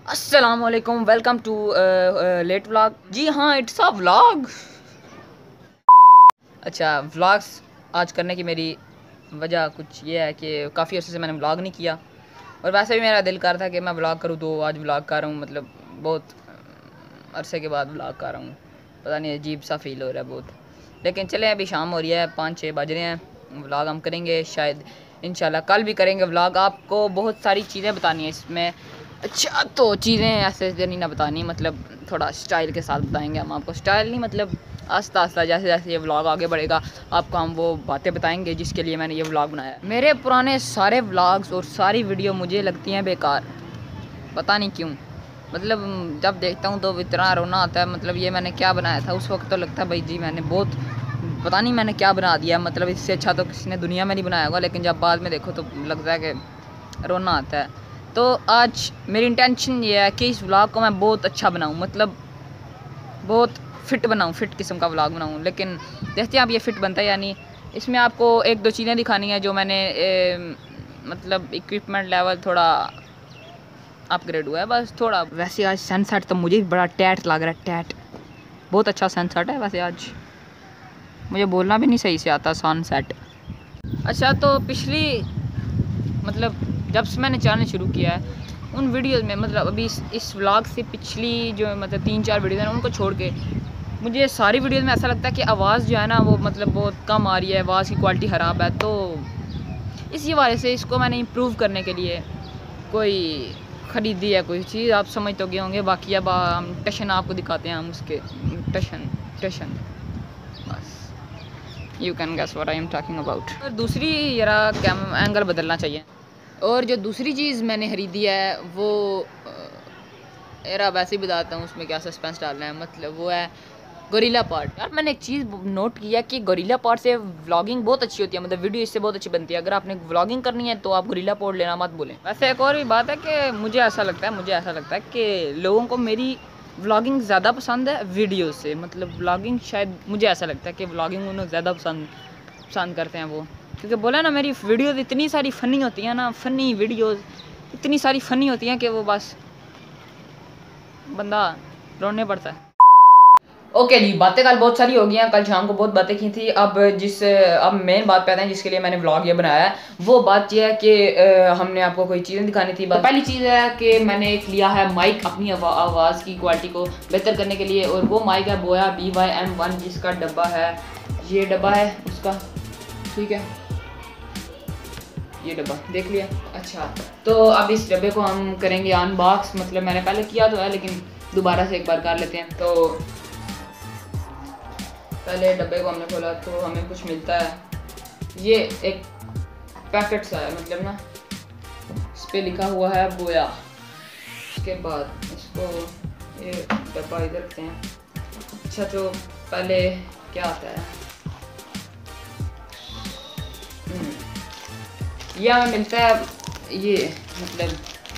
अस्सलामुअलैकुम, welcome to late vlog. जी हाँ, इट्स अ व्लॉग। अच्छा, व्लॉग्स आज करने की मेरी वजह कुछ ये है कि काफ़ी अर्से से मैंने व्लॉग नहीं किया और वैसे भी मेरा दिल कर रहा था कि मैं व्लॉग करूँ, तो आज व्लॉग कर रहा हूँ। मतलब बहुत अरसे के बाद व्लॉग कर रहा हूँ। पता नहीं, अजीब सा फील हो रहा है बहुत। लेकिन चलें, अभी शाम हो रही है, 5-6 बज रहे हैं। व्लॉग हम करेंगे शायद, इंशाल्लाह कल भी करेंगे व्लॉग। आपको बहुत सारी चीज़ें बतानी है इसमें। अच्छा, तो चीज़ें ऐसे नहीं ना बतानी, मतलब थोड़ा स्टाइल के साथ बताएंगे हम आपको। स्टाइल नहीं, मतलब आस्ता आस्ता, जैसे जैसे ये व्लॉग आगे बढ़ेगा आपको हम वो बातें बताएंगे जिसके लिए मैंने ये व्लॉग बनाया है। मेरे पुराने सारे व्लॉग्स और सारी वीडियो मुझे लगती हैं बेकार, पता नहीं क्यों। मतलब जब देखता हूँ तो इतना रोना आता है। मतलब ये मैंने क्या बनाया था उस वक्त, तो लगता है भाई जी मैंने बहुत, पता नहीं मैंने क्या बना दिया। मतलब इससे अच्छा तो किसी ने दुनिया में नहीं बनाया होगा, लेकिन जब बाद में देखो तो लगता है कि रोना आता है। तो आज मेरी इंटेंशन ये है कि इस व्लॉग को मैं बहुत अच्छा बनाऊँ, मतलब बहुत फ़िट बनाऊँ, फ़िट किस्म का व्लॉग बनाऊँ। लेकिन देखते हैं आप ये फ़िट बनता है या नहीं। इसमें आपको 1-2 चीज़ें दिखानी है जो मैंने मतलब इक्विपमेंट लेवल थोड़ा अपग्रेड हुआ है, बस थोड़ा। वैसे आज सनसेट तो मुझे भी बड़ा टैट लग रहा है, टैट। बहुत अच्छा सनसेट है वैसे आज। मुझे बोलना भी नहीं सही से आता, सनसेट। अच्छा, तो पिछली, मतलब जब से मैंने चैनल शुरू किया है उन वीडियोस में, मतलब अभी इस व्लॉग से पिछली जो मतलब 3-4 वीडियोस हैं उनको छोड़ के मुझे सारी वीडियोस में ऐसा लगता है कि आवाज़ जो है ना वो मतलब बहुत कम आ रही है, आवाज़ की क्वालिटी ख़राब है। तो इसी वजह से इसको मैंने इम्प्रूव करने के लिए कोई ख़रीदी है कोई चीज़, आप समझ तो गए होंगे। बाकी अब हम टशन आपको दिखाते हैं, हम उसके टशन टशन बस, you can guess what I am talking about. और दूसरी जरा कैम एंगल बदलना चाहिए। और जो दूसरी चीज़ मैंने ख़रीदी है वो यार वैसे ही बताता हूँ, उसमें क्या सस्पेंस डालना है। मतलब वो है गोरिल्ला पॉड। यार मैंने एक चीज़ नोट किया कि गोरिल्ला पॉड से व्लॉगिंग बहुत अच्छी होती है, मतलब वीडियो इससे बहुत अच्छी बनती है। अगर आपने व्लॉगिंग करनी है तो आप गोरिल्ला पॉड लेना मत बोलें। वैसे एक और भी बात है कि मुझे ऐसा लगता है कि लोगों को मेरी व्लॉगिंग ज़्यादा पसंद है वीडियो से। मतलब व्लॉगिंग शायद, मुझे ऐसा लगता है कि व्लॉगिंग उन्हें ज़्यादा पसंद करते हैं वो, क्योंकि बोला ना मेरी वीडियोज़ इतनी सारी फ़नी होती हैं ना, फ़नी वीडियोज़ इतनी सारी फ़नी होती हैं कि वो बस बंदा रोने पड़ता है। ओके जी, बातें कल बहुत सारी हो गई हैं, कल शाम को बहुत बातें की थी। अब मेन बात पे आते हैं जिसके लिए मैंने व्लॉग ये बनाया है। वो बात ये है कि हमने आपको कोई चीज़ें दिखानी थी। तो पहली चीज़ है कि मैंने एक लिया है माइक अपनी आवाज़ की क्वालिटी को बेहतर करने के लिए, और वो माइक है बोया BYM1, जिसका डब्बा है, ये डब्बा है उसका, ठीक है, ये डब्बा देख लिया। अच्छा, तो अब इस डब्बे को हम करेंगे अनबॉक्स। मतलब मैंने पहले किया तो है, लेकिन दोबारा से एक बार कर लेते हैं। तो पहले डब्बे को हमने खोला तो हमें कुछ मिलता है, ये एक पैकेट सा है, मतलब ना इस पर लिखा हुआ है बोया। उसके बाद इसको ये डब्बा इधर रखते हैं। अच्छा, तो पहले क्या आता है, ये हमें मिलता है ये, मतलब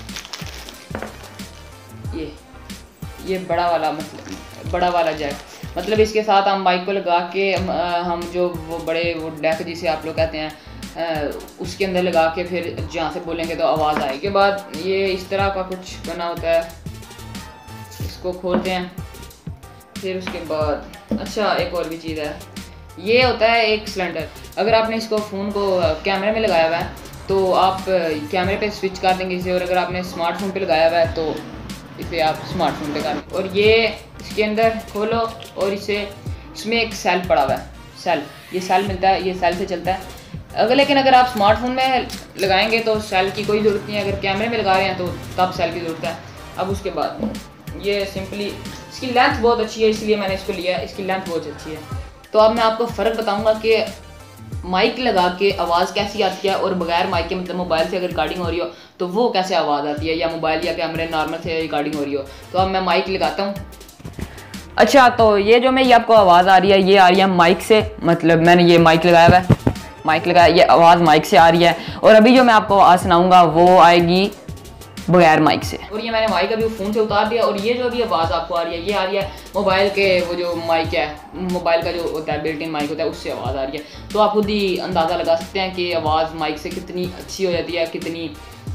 ये बड़ा वाला, मतलब बड़ा वाला जैक। मतलब इसके साथ हम माइक को लगा के हम जो वो बड़े वो डेक जिसे आप लोग कहते हैं उसके अंदर लगा के फिर जहाँ से बोलेंगे तो आवाज़ आएगी। के बाद ये इस तरह का कुछ बना होता है, इसको खोलते हैं। फिर उसके बाद अच्छा, एक और भी चीज़ है, ये होता है एक सिलेंडर। अगर आपने इसको फ़ोन को कैमरे में लगाया हुआ है तो आप कैमरे पे स्विच कर देंगे इसे, और अगर आपने स्मार्टफोन पे लगाया हुआ है तो इसे आप स्मार्टफोन पे कर। और ये इसके अंदर खोलो और इसमें एक सेल पड़ा हुआ है, ये सेल मिलता है, ये सेल से चलता है। लेकिन अगर आप स्मार्टफोन में लगाएंगे तो सेल की कोई ज़रूरत नहीं है, अगर कैमरे में लगा रहे हैं तो तब सेल की ज़रूरत है। अब उसके बाद ये सिंपली, इसकी लेंथ बहुत अच्छी है इसलिए मैंने इसको लिया है, इसकी लेंथ बहुत अच्छी है। तो अब मैं आपको फ़र्क बताऊँगा कि माइक लगा के आवाज़ कैसी आती है और बगैर माइक के, मतलब मोबाइल से अगर रिकॉर्डिंग हो रही हो तो वो कैसे आवाज़ आती है, या मोबाइल या कैमरे नॉर्मल से रिकॉर्डिंग हो रही हो। तो अब मैं माइक लगाता हूँ। अच्छा, तो ये जो मेरी आपको आवाज़ आ रही है ये आ रही है माइक से, मतलब मैंने ये माइक लगाया हुआ है, माइक लगाया, ये आवाज़ माइक से आ रही है। और अभी जो मैं आपको आवाज़ सुनाऊँगा वो आएगी बगैर माइक से। और ये मैंने माइक अभी फ़ोन से उतार दिया, और ये जो अभी आवाज़ आपको आ रही है ये आ रही है मोबाइल के, वो जो माइक है, मोबाइल का जो होता है बिल्ट इन माइक होता है, उससे आवाज़ आ रही है। तो आप खुद ही अंदाज़ा लगा सकते हैं कि आवाज़ माइक से कितनी अच्छी हो जाती है, कितनी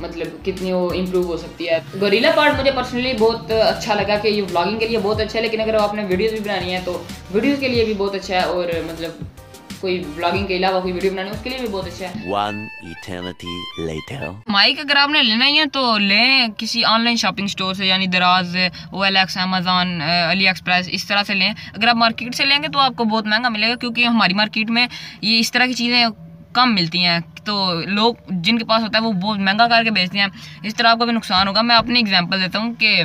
मतलब कितनी वो इम्प्रूव हो सकती है। गोरिल्ला पार्ट मुझे पर्सनली बहुत अच्छा लगा कि ये व्लॉगिंग के लिए बहुत अच्छा है, लेकिन अगर आपने वीडियोस भी बनानी है तो वीडियोस के लिए भी बहुत अच्छा है, और मतलब कोई व्लॉगिंग के अलावा कोई वीडियो बनानी है उसके लिए भी बहुत अच्छा है। One eternity later. माइक अगर आपने लेना ही है तो लें किसी ऑनलाइन शॉपिंग स्टोर से, यानी दराज, OLX, अमेज़ॉन, अली एक्सप्रेस, इस तरह से लें। अगर आप मार्केट से लेंगे तो आपको बहुत महंगा मिलेगा, क्योंकि हमारी मार्केट में ये इस तरह की चीज़ें कम मिलती हैं, तो लोग जिनके पास होता है वो बहुत महंगा करके बेचते हैं। इस तरह आपको भी नुकसान होगा। मैं अपनी एग्जांपल देता हूँ कि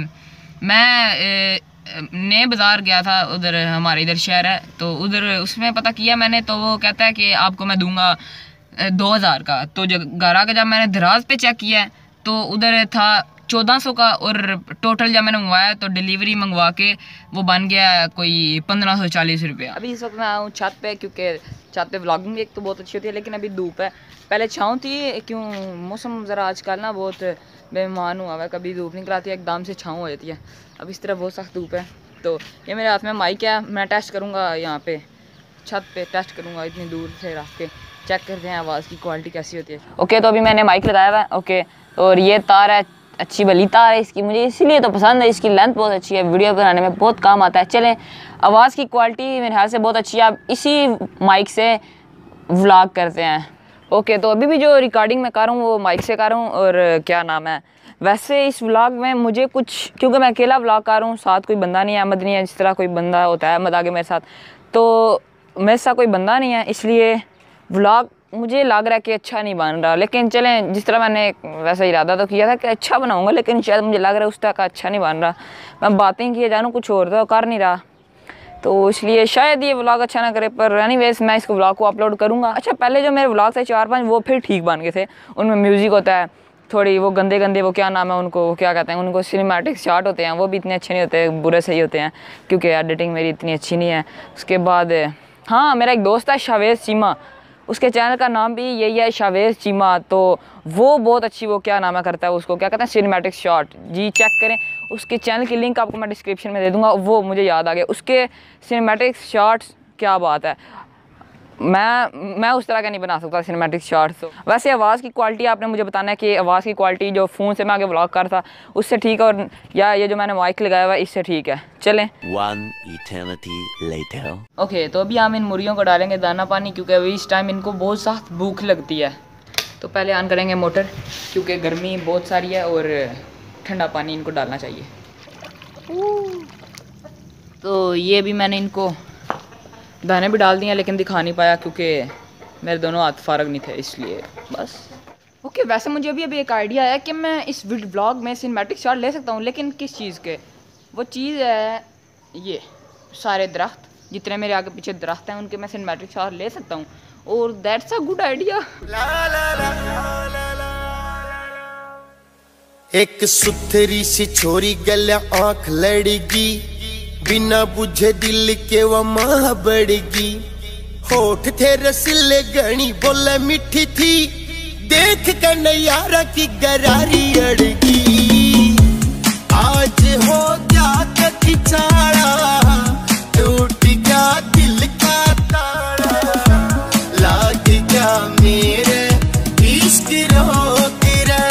मैं नए बाज़ार गया था, उधर हमारे इधर शहर है, तो उधर उसमें पता किया मैंने, तो वो कहता है कि आपको मैं दूंगा 2000 का। तो घर आकर जब मैंने दराज पे चेक किया तो उधर था 1400 का, और टोटल जब मैंने मंगवाया तो डिलीवरी मंगवा के वो बन गया कोई 1540 रुपया। अभी इस वक्त मैं आऊँ छत पे, क्योंकि छत पे व्लॉगिंग एक तो बहुत अच्छी होती है, लेकिन अभी धूप है। पहले छाँव थी, क्यों मौसम ज़रा आजकल ना बहुत बेईमान हुआ है, कभी धूप निकल आती है एकदम से छाँव हो जाती है। अब इस तरह बहुत सख्त धूप है। तो ये मेरे हाथ में माइक है, मैं टेस्ट करूँगा यहाँ पे छत पे, टेस्ट करूँगा इतनी दूर से रख के, चेक करते हैं आवाज़ की क्वालिटी कैसी होती है। ओके, तो अभी मैंने माइक लगाया हुआ है। ओके, और ये तार है, अच्छी भली तार है इसकी, मुझे इसीलिए तो पसंद है, इसकी लेंथ बहुत अच्छी है, वीडियो बनाने में बहुत काम आता है। चलें, आवाज़ की क्वालिटी मेरे ख्याल से बहुत अच्छी है, अब इसी माइक से व्लॉग करते हैं। ओके, तो अभी भी जो रिकॉर्डिंग मैं कर रहा हूँ वो माइक से कर रहा हूँ, और क्या नाम है, वैसे इस व्लॉग में मुझे कुछ, क्योंकि मैं अकेला व्लॉग कर रहा हूँ, साथ कोई बंदा नहीं है, अहमद नहीं है, जिस तरह कोई बंदा होता है अहमद आगे मेरे साथ, तो मेरे साथ कोई बंदा नहीं है, इसलिए व्लॉग मुझे लग रहा है कि अच्छा नहीं बन रहा। लेकिन चलें, जिस तरह मैंने वैसा इरादा तो किया था कि अच्छा बनाऊंगा, लेकिन शायद मुझे लग रहा है उस तरह का अच्छा नहीं बन रहा। मैं बातें किए जानूँ, कुछ और तो कर नहीं रहा, तो इसलिए शायद ये व्लॉग अच्छा ना करे। पर एनीवेज मैं इसको व्लॉग को अपलोड करूँगा। अच्छा, पहले जो मेरे व्लॉग थे 4-5 वो फिर ठीक बन गए थे, उनमें म्यूज़िक होता है थोड़ी, वो गंदे गंदे, वो क्या नाम है उनको, क्या कहते हैं उनको, सिनेमैटिक शॉट होते हैं, वो भी इतने अच्छे नहीं होते, बुरे सही होते हैं, क्योंकि एडिटिंग मेरी इतनी अच्छी नहीं है। उसके बाद हाँ, मेरा एक दोस्त है शावेज़ चीमा, उसके चैनल का नाम भी यही है, शावेज़ चीमा, तो वो बहुत अच्छी, वो क्या नाम है करता है उसको, क्या कहते हैं, सिनेमैटिक शॉट, जी चेक करें। उसके चैनल की लिंक आपको मैं डिस्क्रिप्शन में दे दूंगा। वो मुझे याद आ गया, उसके सिनेमैटिक शॉट्स क्या बात है, मैं उस तरह का नहीं बना सकता सिनेमैटिक शॉट्स। तो वैसे आवाज़ की क्वालिटी आपने मुझे बताना है कि आवाज़ की क्वालिटी जो फ़ोन से मैं आगे व्लॉग कर था उससे ठीक है, और या ये जो मैंने माइक लगाया हुआ है इससे ठीक है। चलें, One eternity later. ओके, तो अभी हम इन मुर्गियों को डालेंगे दाना पानी, क्योंकि अभी इस टाइम इनको बहुत सख्त भूख लगती है। तो पहले ऑन करेंगे मोटर, क्योंकि गर्मी बहुत सारी है और ठंडा पानी इनको डालना चाहिए। तो ये भी मैंने इनको दाने भी डाल दिए, लेकिन दिखा नहीं पाया क्योंकि मेरे दोनों हाथ फारग नहीं थे, इसलिए बस। ओके, वैसे मुझे अभी एक आइडिया आया कि मैं इस व्लॉग में सिनेमैटिक शॉट ले सकता हूँ, लेकिन किस चीज़ के, वो चीज़ है ये सारे दरख्त, जितने मेरे आगे पीछे दरख्त हैं उनके मैं सिनेमैटिक शॉट ले सकता हूँ, और दैट्स अ गुड आइडिया। एक सुथरी सी छोरी गल आँख लड़गी, बिना बुझे दिल के वो माँ बढ़गी, होठ थे रसीले घनी बोले मीठी थी, देख कर नयारा की गरारी अड़गी। आज हो गया कति चाड़ा, टूट गया दिल का ताड़ा, लाग गया मेरे इश्क रोक रे।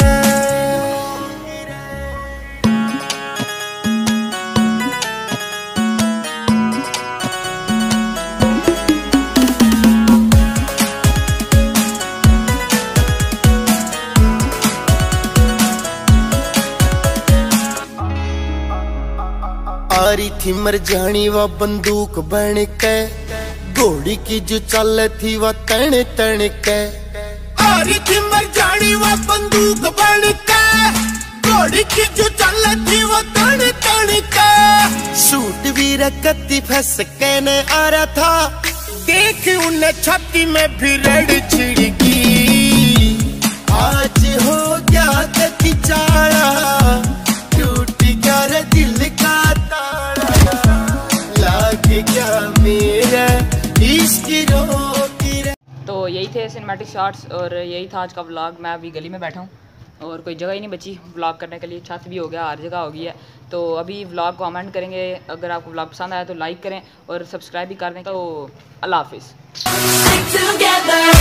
आ रही थी मरजानी वा बंदूक बन के, घोड़ी की जो चल थी वह तन तन के। आ रही थी मरजानी वा बंदूक बन के, घोड़ी की जो चल थी वह तन तन के। सूट भी रखती फंस के न आ रहा था, देख उन्हें छाती में भी रड़ छिड़की। आज हो गया कति चाड़ा, टूट गया रे दिल का ताड़ा, लाग गया मेरा इश्क रोक रे। तो यही थे सिनेमैटिक शॉट्स और यही था आज का व्लॉग। मैं अभी गली में बैठा हूँ और कोई जगह ही नहीं बची व्लॉग करने के लिए, छत भी हो गया, हर जगह हो गई है। तो अभी व्लॉग को कमेंट करेंगे, अगर आपको व्लॉग पसंद आया तो लाइक करें और सब्सक्राइब भी कर दें। तो अल्लाह हाफिज़।